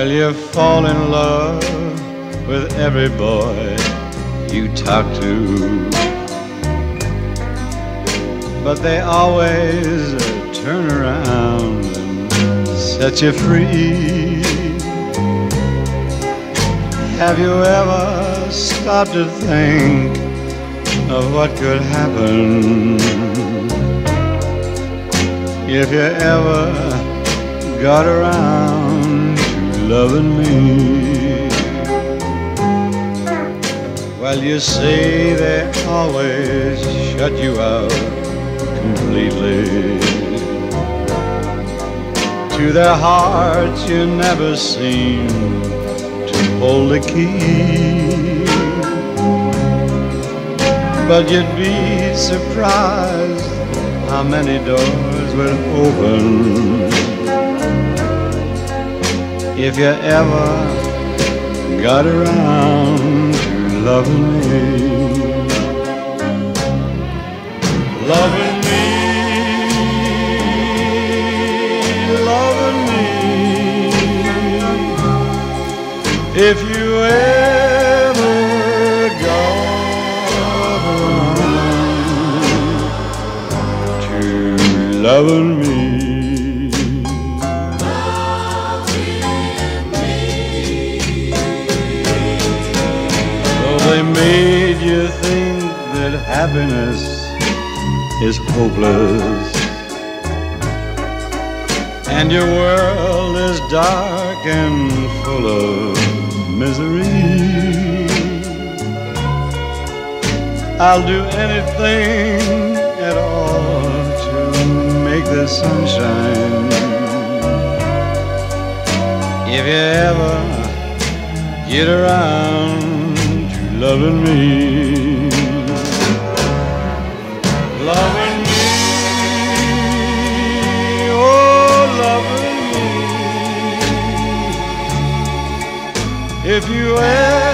Well, you fall in love with every boy you talk to, but they always turn around and set you free. Have you ever stopped to think of what could happen if you ever got around to loving me? Well, you say they always shut you out completely. To their hearts you never seem to hold the key, but you'd be surprised how many doors would open if you ever got around to loving me. Loving me, loving me. If you ever got around to loving me. They made you think that happiness is hopeless, and your world is dark and full of misery. I'll do anything at all to make the sunshine if you ever get around loving me. Loving me, oh, loving me. If you ever